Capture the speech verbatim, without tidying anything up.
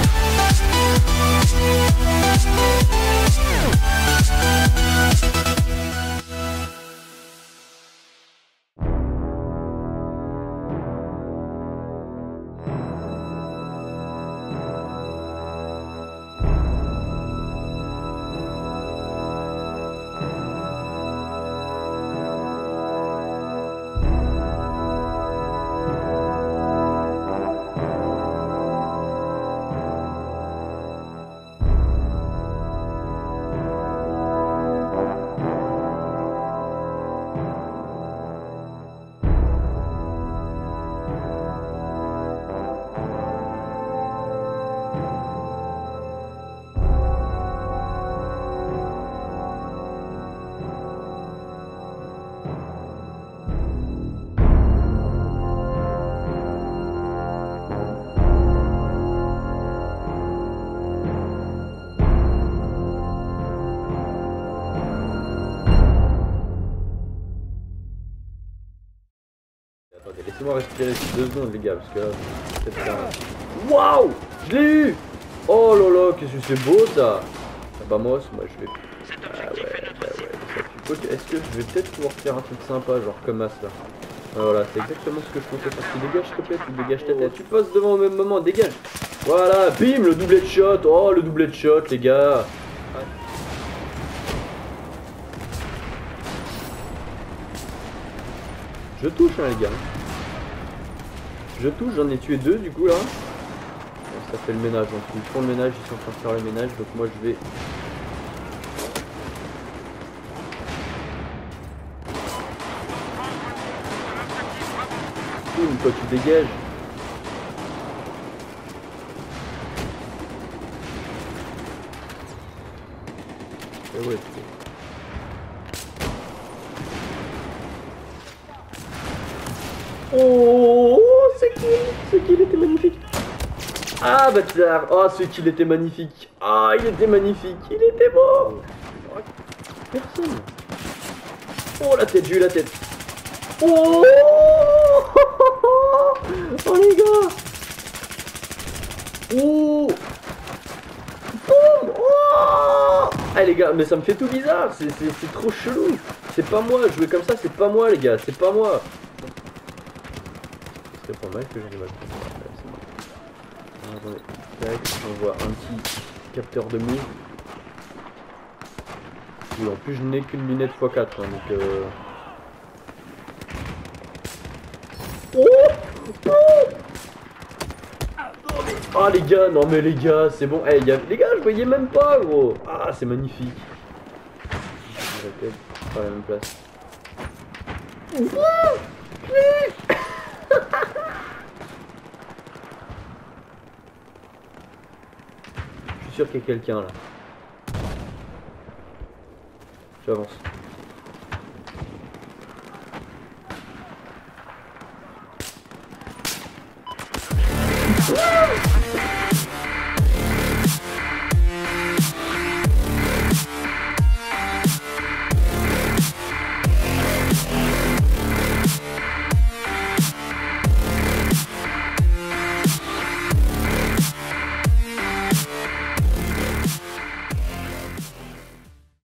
Laissez-moi respirer deux secondes les gars, parce que là, c'est pas... Waouh, je l'ai eu. Oh là là, qu'est-ce que c'est beau ça. Ah bah moi, moi je vais... Ah ouais, bah ouais, ça. Est-ce que je vais peut-être pouvoir faire un truc sympa, genre comme as là. Voilà, c'est exactement ce que je comptais faire. Tu dégages s'il te plaît, tu dégages ta tête. Tu passes devant au même moment, dégage. Voilà, bim, le doublet de shot. Oh, le doublet de shot les gars. Je touche hein les gars. Je touche, j'en ai tué deux du coup là. Ça fait le ménage, donc ils font le ménage, ils sont en train de faire le ménage, donc moi je vais... Boum, toi tu dégages. Et ouais, oh, ce kill, ce kill était magnifique. Ah bâtard, oh ce kill était magnifique. Ah il était magnifique, il était beau. Personne. Oh la tête, j'ai eu la tête. Oh, oh les gars. Oh. Boum. Oh. Ah les gars, mais ça me fait tout bizarre, c'est trop chelou. C'est pas moi, jouer comme ça c'est pas moi les gars, c'est pas moi. C'est pas mal que j'arrive à le faire. Attendez, tac, on voit un petit capteur de move. Oui, en plus je n'ai qu'une lunette fois quatre, hein, donc euh... Oh, oh, ah les gars, non mais les gars, c'est bon. Hey, y a... les gars, je voyais même pas gros. Ah c'est magnifique. Je répète, pas à la même place. Je suis sûr qu'il y a quelqu'un là. J'avance.